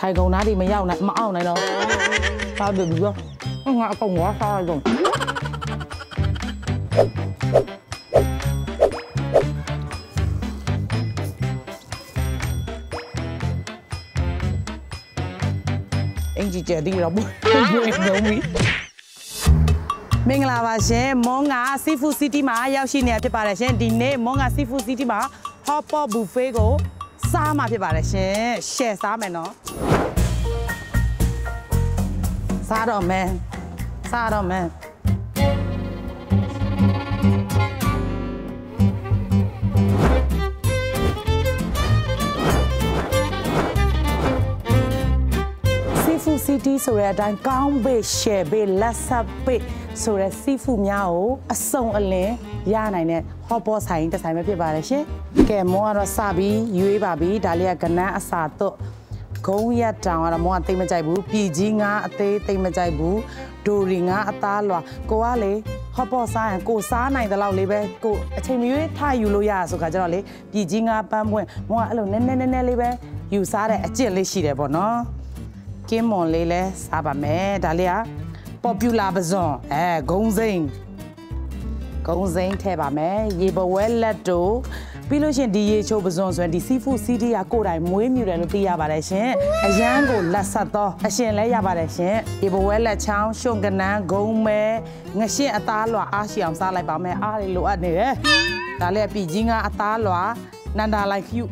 ထိုင်ကုန်သားတွေမရောက်နိုင်မအောင်နိုင်တော့စားပြီပြီးတော့ငါအကောင်ဝါစားလိုက်တော့အင်ဂျီကျတီတော့ဘူးလုံးပြီမင်္ဂလာပါရှင်မောင်ငါ Seafood City မှာရောက်ရှိနေတာဖြစ်ပါတယ်ရှင်ဒီနေ့မောင်ငါ Seafood City မှာ Hot Pot Buffet ကိုစားမှာဖြစ်ပါတယ်ရှင် share စားမယ်နော်စားတော့မယ်Seafood City ဆိုတဲ့အတိုင်းကောင်းဘေး share ဘေးလက်ဆက်ဘေးဆိုတဲ့ seafood များကိုအစုံအလင်ရနိုင်တဲ့ hot pot ဆိုင်တစ်ဆိုင်ပဲဖြစ်ပါတယ်ရှင်။ကဲမောကတော့စပြီးရွေးပါပြီဒါလေးကကနန်းအစာတော့ဂုံးရက်တောင်ကတော့မောကတိတ်မကြိုက်ဘူးပြည်ကြီးငါအသေးတိတ်မကြိုက်ဘူးဒိုရီငါအသားလွာကိုကလေ hot pot စားရင်ကိုစားနိုင်တဲ့လောက်လေးပဲကိုအချိန်မရွေးထားယူလို့ရဆိုကြတော့လေပြည်ကြီးငါပန်းပွင့်မောကအဲ့လိုနည်းလေးပဲယူစားတဲ့အကျင့်လေးရှိတယ်ပေါ့နော်ကင်းမွန်လေးလဲစားပါမယ်ဒါလေးကpopular ပဇွန်ဂုံစိမ်းထည့်ပါမယ်ရေဘဝဲလက်တို့ပြီးလို့ရှင်ဒီရေချိုးပဇွန်ဆိုရင်ဒီ seafood city ကကိုယ်တိုင်မွေးမြူတယ်လို့သိရပါတယ်ရှင်အရန်ကိုလက်ဆက်တော့အရှင်လဲရပါတယ်ရှင်ရေဘဝဲလက်ချောင်းရှုံကနန်းဂုံမဲငရှင်းအသားလွာအားရှိအောင်စားလိုက်ပါမယ်အားလေးလိုအပ်နေတယ်ဒါလေးကပြည်ကြီးကအသားလွာနန္ဒာလိုက်ကျူ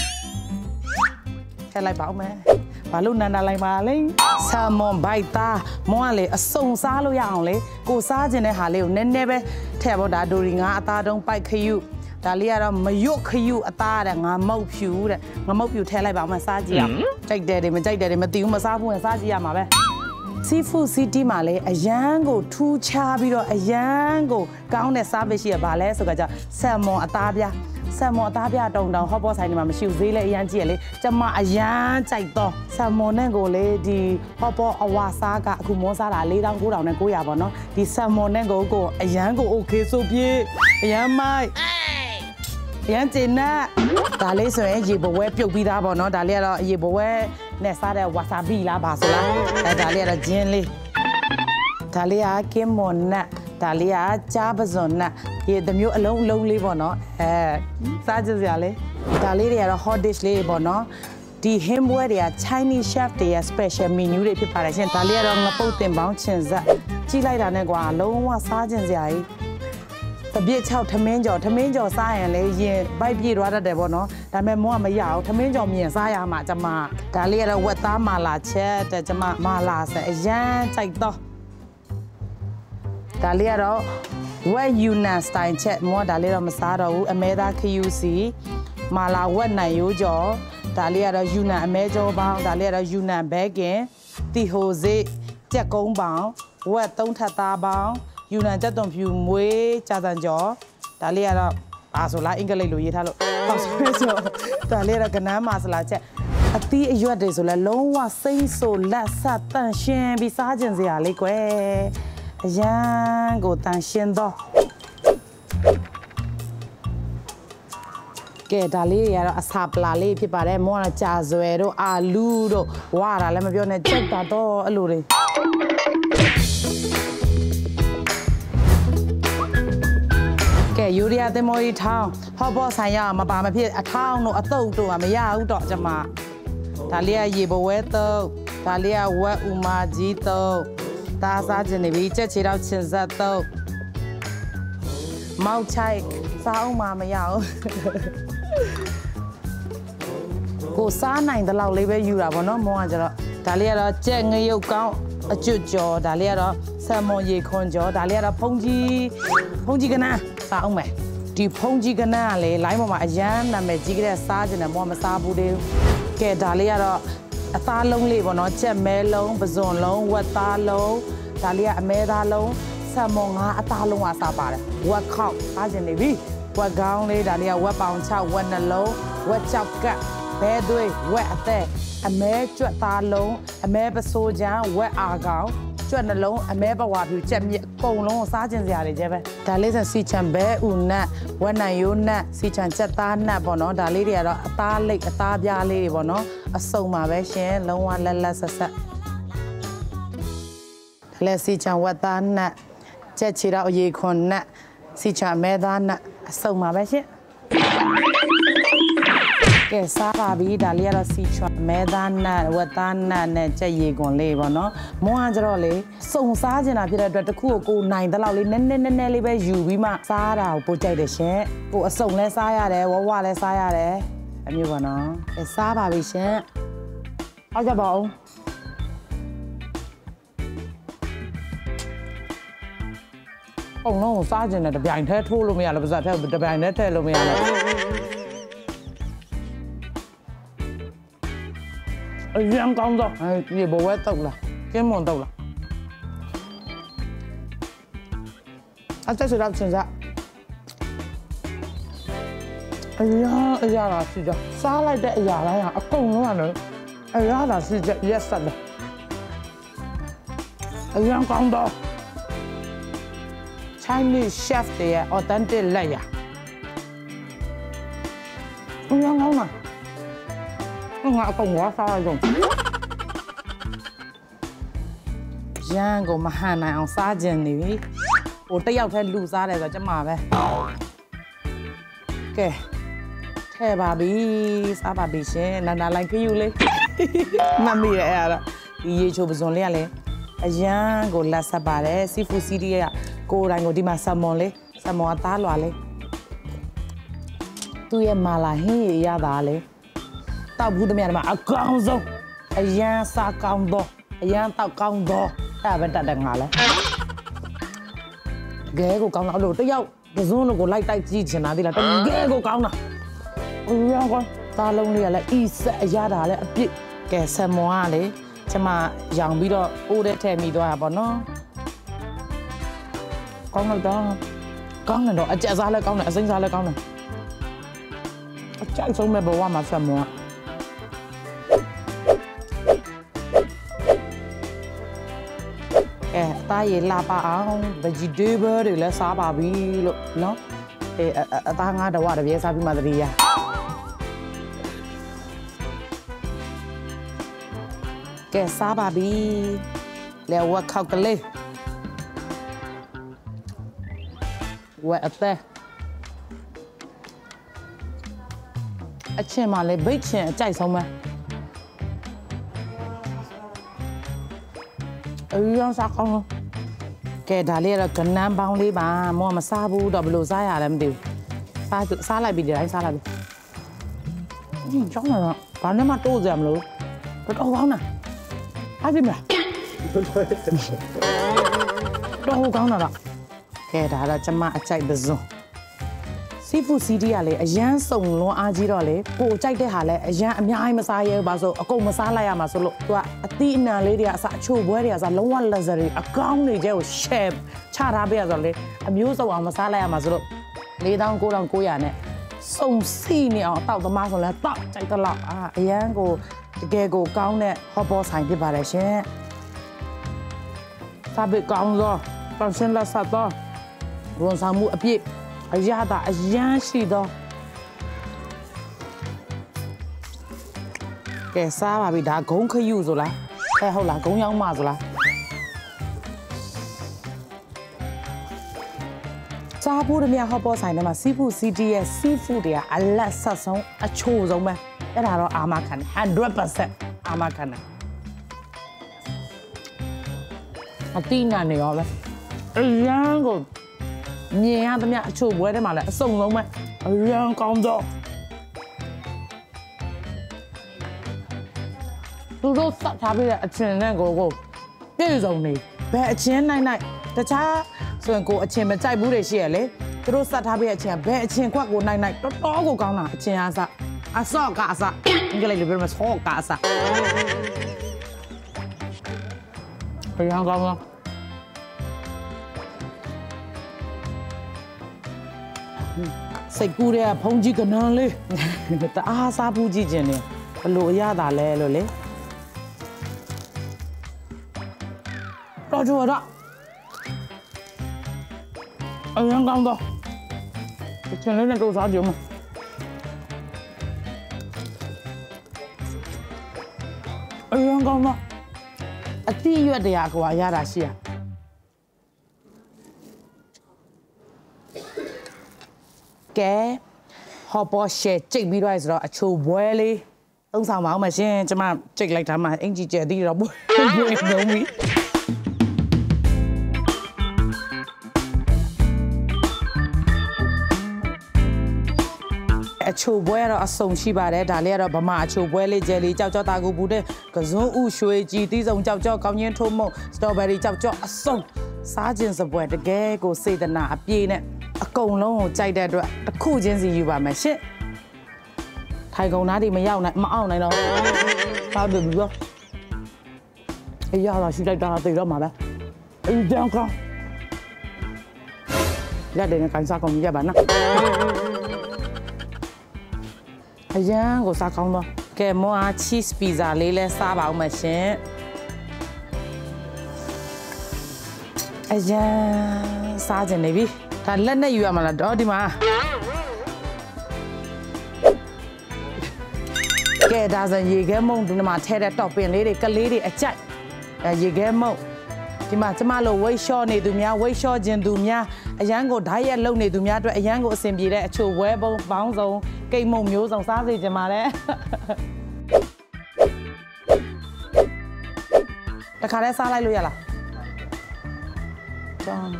ထည့်လိုက်ပါဦးမယ်ဘာလို့နန္ဒာလိုက်ပါလဲဆာမွန်ဘိုက်သားမောကလေအစုံစားလို့ရအောင်လေကိုစားခြင်းတဲ့ဟာလေးကိုနည်းနည်းပဲထည့်ဖို့ဒါဒိုရီငါအသားတုံးပိုက်ခယူဒါလေးကတော့မရွတ်ခယူအသားတဲ့ငါမုတ်ဖြူတဲ့ငါမုတ်ဖြူထည့်လိုက်ပါမယ်စားကြည့်အောင်ကြိုက်တယ်တွေမကြိုက်တယ်တွေမသိဘူးမစားဘူးရင်စားကြည့်ရမှာပဲ Seafood City မှာလေအရန်ကိုထူးခြားပြီးတော့အရန်ကိုကောင်းတဲ့ service ရှိရပါလဲဆိုကြဆာမွန်အသားပြားဆာမွန်အသားပြတုံဟော့ပေါ့ဆိုင်တွေမှာမရှိဘူးဈေးလည်းအရန်ကြည့်ရလေကျမအရန်ကြိုက်တော့ဆာမွန်နဲ့ကိုလေဒီဟော့ပေါ့အဝါစားကအခုမောစားတာ4900နဲ့900ပေါ့နော်ဒီဆာမွန်နဲ့ကိုအရန်ကို okay ဆိုပြေးအရန်မိုက်အရန်ကျင်နာဒါလေးဆိုရင်ရေဘဝဲပြုတ်ပြီးသားပေါ့နော်ဒါလေးကတော့ရေဘဝဲနဲ့စားတဲ့ဝါဆာဘီလားပါဆိုလားဒါလေးကတော့ဂျင်းလေးဒါလေးကကင်းမွန်နတ်ဒါလေးကကြားပဇွန်နတ်ရေတမျိုးအလုံးလေးပေါ့နော်စားကြစရာလေးဒါလေးတွေကတော့ hot dish လေးပေါ့နော်ဒီဟင်းပွဲတွေက Chinese chef တွေရဲ့ special menu တွေဖြစ်ပါတယ်ရှင်ဒါလေးကတော့ငပုတ်တင်ပေါင်းချင်စက်ကြီးလိုက်တာနဲ့ကွာလုံးဝစားကြစရာကြီးတပြည့်6ထမင်းကြော်စားရင်လေရင်ဘိုက်ပြေသွားတတ်တယ်ပေါ့နော်ဒါပေမဲ့မောကမရအောင်ထမင်းကြော်မြင်စားရမှာကျမဒါလေးကတော့ဝက်သားမာလာချက်တဲ့ကျမမာလာဆက်အရန်ကြိုက်တော့ဒါလေးကတော့ဝက်ယူနန်စတိုင်ချက်မောဒါလေးတော့မစားတော့ဘူးအမဲသားခယူစီမာလာဝက်နိုင်ရိုးကြော်ဒါလေးကတော့ယူနန်အမဲကြောပေါင်းဒါလေးကတော့ယူနန်ဘဲကင်တီဟိုစေးကြက်ကုန်းပေါင်းဝက်3ထပ်သားပေါင်းယူနန်ကြက်သွန်ဖြူမွေးကြာစံကြော်ဒါလေးကတော့ပါဆိုလားအင်္ဂလိပ်လိုရေးထားလို့ဟောဆိုဒါလေးကတော့ကနန်းမာစလာချက်အသီးအရွက်တွေဆိုလဲလုံးဝစိမ့်ဆိုလက်ဆက်တန့်ရှင်းပြီးစားခြင်းစရာလေးကွယ်အရန်ကိုတန်ရှင်းတော့ကဲဒါလေးတွေကတော့အစာပလာလေးဖြစ်ပါတယ်မောကကြာဇွဲတို့အာလူတို့ဝါတာလည်းမပြောနဲ့ကြက်တာတော့အဲ့လိုတွေကဲယူရီးယားသင်္ဘောကြီးထောင်းဟော့ပေါ့ဆိုင်ရမပါမဖြစ်အထောင်းတို့အတုပ်တို့ကမရဘူးတော့ကျမဒါလေးကရေဘဝဲတုပ်ဒါလေးကဝက်ဥမာကြီးတုပ်ဒါစားခြင်းနေပြီကြက်ချေတော့ချင်စက်တုပ်မောက်ချိုက်စားအောင်မရဘူးကိုစားနိုင်တဲ့လောက်လေးပဲယူတာပေါ့နော်မောကကျတော့ဒါလေးကတော့ကြက်ငရုတ်ကောင်းအကျွတ်ကြော်ဒါလေးကတော့ဆာမွန်ရေခွန်ကြော်ဒါလေးကတော့ဖုန်ကြီးကနန်းစားအောင်မယ်ဒီဖုန်ကြီးကနန်းကလေလိုင်းပေါ်မှာအရန်နာမည်ကြီးကြတဲ့စားခြင်းနဲ့မောမစားဘူးသေးဘူးကဲဒါလေးကတော့အသားလုံးလေးပေါ့နော်ကြက်မဲလုံးပဇွန်လုံးဝက်သားလုံးဒါလေးကအမဲသားလုံးဆာမွန်ငါအသားလုံးအစားပါတယ်ဝက်ခောက်စားခြင်းနေပြီဝက်ကောင်းလေးဒါလေးကဝက်ပေါင်6ဝက်နှလုံးဝက်ကြောက်ကပ်ဘဲသွေးဝက်အသက်အမဲကြွက်သားလုံးအမဲပစိုးချမ်းဝက်အာကောင်ကြွက်နှလုံးအမဲပဝါဖြူကြက်မြစ်အကုန်လုံးကိုစားကျင်စရာတွေကျပဲဒါလေးဆိုစီချံဘဲဥနတ်ဝက်နံရိုးနတ်စီချံကြက်သားနတ်ပေါ့နော်ဒါလေးတွေကတော့အသားလိတ်အသားပြားလေးတွေပေါ့နော်အစုံပါပဲရှင်လုံးဝလက်ဆက်ဆက်ဒါလည်းစီချံဝက်သားနတ်ကြက်ချီတော့အရေခွန်နတ်စီချံမဲသားနတ်အစုံပါပဲရှင်ကဲစားပါပြီဒါလေးကတော့စီချွန်မဲသားနတ်ဝက်သားနတ်နဲ့ကြက်ရေခွန်လေးပေါ့နော်မွန်းကကြတော့လေစုံစားကျင်တာဖြစ်တဲ့အတွက်တခုကိုနိုင်တဲ့လောက်လေးနည်းနည်းလေးပဲယူပြီးမှစားတာကိုပို့ကြိုက်တယ်ရှင်ကိုအစုံလဲစားရတယ်ဝဝလဲစားရတယ်အမျိုးပေါ့နော်ကဲစားပါပြီရှင်ဟုတ်ကြပါဦးအုံလုံးစားကျင်တယ်တပြိုင်တည်းထိုးလို့မရလို့ပါစက်ထဲတပြိုင်တည်းထည့်လို့မရလို့အရင်ကောင်းတော့ဒီဘဝတောက်လားကျင်းမွန်တောက်လားအသက်ဆိုတော့စင်စားအရာလာစီကြစားလိုက်တဲ့အရာတိုင်းကအကုန်လုံးကလည်းအရာလာစီကြရက်ဆက်တယ်အရင်ကောင်းတော့ Chinese chef တွေရဲ့ authentic လက်ရအရင်ကောင်းလားငါအကုန်ဝါစားကြုံရန်ကိုမဟန်နိုင်အောင်စားကျင်နေပြီဟိုတယောက်တည်းလူစားတယ်ဆိုတော့ကျမပဲကဲထဲပါပြီစားပါပြီရှင်နာလိုက်ခယူလေးမမီရဲ့အဲ့ဒါဒီရေချိုပစွန်လေးကလည်းအရန်ကိုလက်ဆက်ပါတယ်စီဖူစီဒီရဲ့ကိုယ်တိုင်ကိုဒီမှာဆာမွန်လေးဆာမွန်အသားလွာလေးသူ့ရဲ့မာလာဟင်းရရတာလေတောက်ဘူးတမရမှာအကောင်ဆုံးအရန်စားကောင်းတော့အရန်တောက်ကောင်းတော့အဲ့ပဲတတ်တယ်ငါလဲကဲကိုကောင်းတော့လို့တယောက်ဒဇွန်းလို့ကိုလိုက်တိုက်ကြည့်ချင်တာဒီလားတကယ်ကိုကောင်းတာအရန်ကောသားလုံးလေးကလည်းအီဆက်အရတာလည်းအပြစ်ကဲဆမွန်ကလေကျမရောင်ပြီးတော့အိုးတဲ့ထဲမိသွားတာပေါ့နော်ကောင်းတော့ကောင်းတယ်တော့အကြက်စားလည်းကောင်းတယ်အစိမ်းစားလည်းကောင်းတယ်အကြိုက်ဆုံးမဲ့ဘဝမှာဆမွန်အသားရည်လာပါအောင် vegetable တွေလည်းစားပါပြီလို့နော်အသားငါးတဝတပြဲစားပြီးမှသတိရကဲစားပါပြီလဲဝက်ခောက်ကလေးဝက်အသက်အချင်းမှလည်းဘိတ်ချင်းအကြိုက်ဆုံးပဲအရန်စားကောင်းကဲဒါလေးကတော့ကနန်းပေါင်းလေးပါမောမစားဘူးတော့ဘယ်လိုစားရလဲမသိဘူးစားလိုက်ပြီဒီတိုင်းစားလိုက်ပြီဒီကြောင်းတော့ဘာနဲ့မှတိုးကြမလို့တော့ကောင်းတာအားကြည့်မလားတော့ကောင်းတာကဲဒါတော့ကျမအကြိုက်တဲ့စုံစီဖူစီဒီကလေအရန်စုံလွန်အားကြီးတော့လေကိုကြိုက်တဲ့ဟာလဲအရန်အများကြီးမစားရဲဘူးပါဆိုအကုန်မစားလိုက်ရမှာဆိုလို့သူကအသီးအနှံလေးတွေကအစအချိုပွဲတွေကအစလုံးဝ luxury အကောင်းတွေကျဲကို share ချထားပေးရဆိုတော့လေအမျိုးစုံအောင်မစားလိုက်ရမှာဆိုလို့49,900နဲ့စုံစီနေအောင်အတော့သမားဆိုလဲတောက်ကြိုက်တော့အရန်ကိုတကယ်ကိုကောင်းတဲ့ဟော့ဘောဆိုင်ဖြစ်ပါတယ်ရှင်စားပြီးကောင်းတော့ပန်းစင်လက်ဆက်တော့ဝန်ဆောင်မှုအပြည့်အရသာအရန်ရှိတော့ကဲစားပါပြီဒါဂုံးခယူဆိုလားဟုတ်လားဂုံးရောက်မှဆိုလားစားဖို့တမရဟော့ဘောဆိုင်ထဲမှာစီဖူစီတီရဲ့စီဖူတွေကအလက်ဆက်ဆုံးအချိုဆုံးပဲအဲ့ဒါတော့အာမခံတယ် 100% အာမခံတယ်အတိနာနေရောပဲအရန်ကိုမြင်ရသမျှအချိုပွဲထဲမှာလည်းအစုံဆုံးပဲအရန်ကောင်းတော့သူတို့စတ်ထားပြီးတဲ့အချင်းနဲ့ကိုပြည့်စုံနေဘယ်အချင်းနိုင်တခြားဆိုရင်ကိုအချင်းမကြိုက်ဘူးတွေရှိရလေသူတို့စတ်ထားပြီးတဲ့အချင်းဘယ်အချင်းခွက်ကိုနိုင်တော်တော်ကိုကောင်းတာအချင်းအားစအစော့ကအစအင်္ဂလိပ်လိုပြောမယ်ဆော့ကအစဘယ်အောင်ကောင်းလဲစိတ်ကူးတဲ့ဖုန်ကြီးကနန်းလေးတအားစားဘူးကြည့်ခြင်းလေဘလို့အရသာလဲလို့လေတော်ချူတော့အရင်ကောင်းတော့ချင်လေးနဲ့တို့စားကြည့်မအရင်ကောင်းတော့အတိရွက်တရားကွာရတာရှိရကဲဟောပေါ်ရှယ်ကြိတ်ပြီးတော့ဆိုတော့အချိုဘွဲလေးသုံးဆောင်ပါအောင်မရှင်ကျမကြိတ်လိုက်တာမှအင်ကြီးကျဲသေးတော့ဘွဲလုံးပြီအချိုပွဲတော့အစုံရှိပါတယ်ဒါလေးကတော့ဗမာအချိုပွဲလေးကျဲလေးကြောက်ကြောက်တာကိုဘူးတဲ့ကစွန်းဥရွှေကြီးတီးစုံကြောက်ကြောက်ကောင်းချင်းထိုးမုံစတော်ဘယ်ရီကြောက်ကြောက်အစုံစားခြင်းစပွဲတကယ်ကိုစေတနာအပြည့်နဲ့အကုန်လုံးကိုကြိုက်တဲ့အတွက်တစ်ခုချင်းစီယူပါမယ်ရှင့်ထိုင်ကုန်သားတွေမအောင်နိုင်တော့စားတယ်ပြီးတော့အေးရတာရှိလိုက်တာသိတော့မှာပဲအေးကြောင်ကောရတယ်နဲ့ကန်စားကုန်ရပါနော်အရန်ကိုစားကောင်းတော့ကဲမွား cheese pizza လေးလဲစားပါအောင်မရှင်အရန်စားကြနေပြီဒါလက်နဲ့ယူရမှာလားတော့ဒီမှာကဲဒါဆိုရေခဲမုံဒီမှာထဲတဲ့ topping လေးတွေကလေးတွေအကြိုက်ရေခဲမုံဒီမှာကျမတို့ weight short နေသူများ weight short ခြင်းသူများအရန်ကို diet လုပ်နေသူများအတွက်အရန်ကိုအဆင်ပြေတဲ့အချိုဝဲပုံပေါင်းစုံကိတ်မုံမျိုးစုံစားစေချင်ပါတယ်တခါတည်းစားလိုက်လို့ရလားကောင်း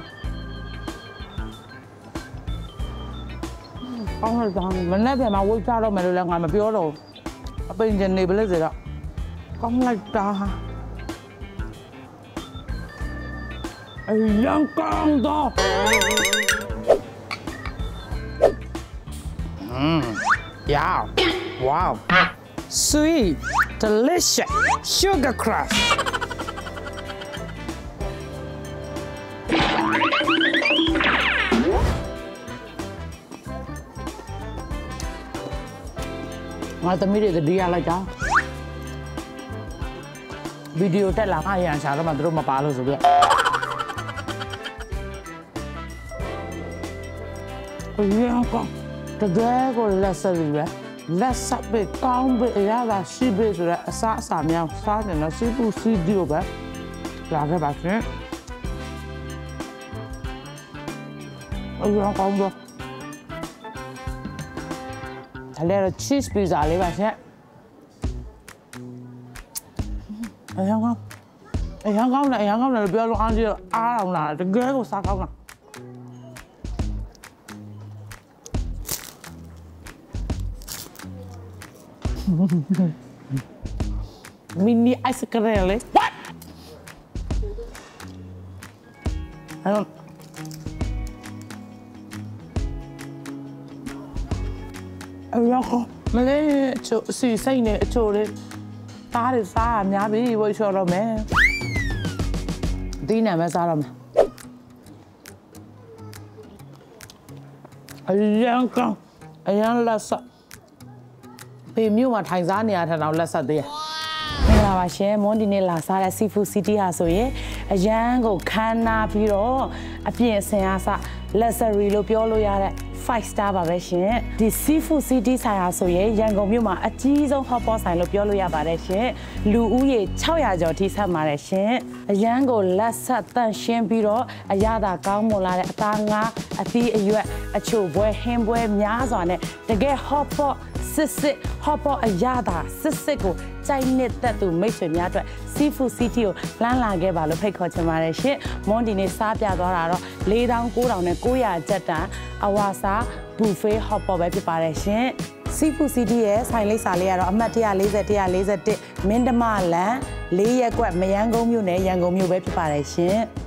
တော့မနေ့ပြန်မှာဝိတ်ချတော့မယ်လို့လည်းငါမပြောတော့အပင်ကျနေပလက်စေတော့ကောင်းလိုက်တာအရန်ကောင်းတော့ Yeah. Wow. Sweet, delicious, sugar crush. Ngồi tao mới đi ra lại cho. Video tết là hai hàng sao đó mà tôi mà bà luôn rồi. Yeah, con. The guy got less of it. Less up it, down bit, yeah, that she bit, that Sam, young, Sam, and a simple sea deal back. Like a back. Oh, you don't come back. A little cheese pizza, I live at it. A young the bill on you. I don't know. The girl was stuck out. Mini ice cream. What? I don't. Malay see saying it told it. That is fine. Yabi, what's your man? Dinner, Masaram. A young lass. ပေမျိုးမှာထိုင်စားနေရတဲ့နောက်လက်ဆက်သေးရမင်္ဂလာပါရှင်မွန်ဒီနေ့လာစားတဲ့ Seafood City ဟာဆိုရင်အရန်ကိုခမ်းနားပြီးတော့အပြင်အစင်အားစ luxury လို့ပြောလို့ရတဲ့ 5 star ပါပဲရှင်ဒီ Seafood City ဆိုင်ဟာဆိုရင်ရန်ကုန်မြို့မှာအကြီးဆုံး hot pot ဆိုင်လို့ပြောလို့ရပါတယ်ရှင်လူဦးရေ600ကျော်ထိဆက်ပါတယ်ရှင်အရန်ကိုလက်ဆက်တန့်ရှင်းပြီးတော့အရသာကောင်းမွန်လာတဲ့အသားငါးအသီးအရွက်အချို့ပွဲဟင်းပွဲများစွာနဲ့တကယ် hot pot စစ်ဟော့ပေါ့အရသာစစ်ကိုကြိုက်နေတဲ့သူမိတ်ဆွေများအတွက် Seafood City ကိုလှမ်းလာခဲ့ပါလို့ဖိတ်ခေါ်ချင်ပါတယ်ရှင်မွန်ဒီနေ့စားပြသွားတာတော့4900နဲ့900ကျပ်တန်အဝါစား buffet hot pot ပဲဖြစ်ပါတယ်ရှင် Seafood City ရဲ့ဆိုင်လိပ်စာလေးကတော့အမှတ်140 141မင်းဓမ္မလန်4ရပ်ကွက်မရမ်းကုန်းမြို့နယ်ရန်ကုန်မြို့ပဲဖြစ်ပါတယ်ရှင်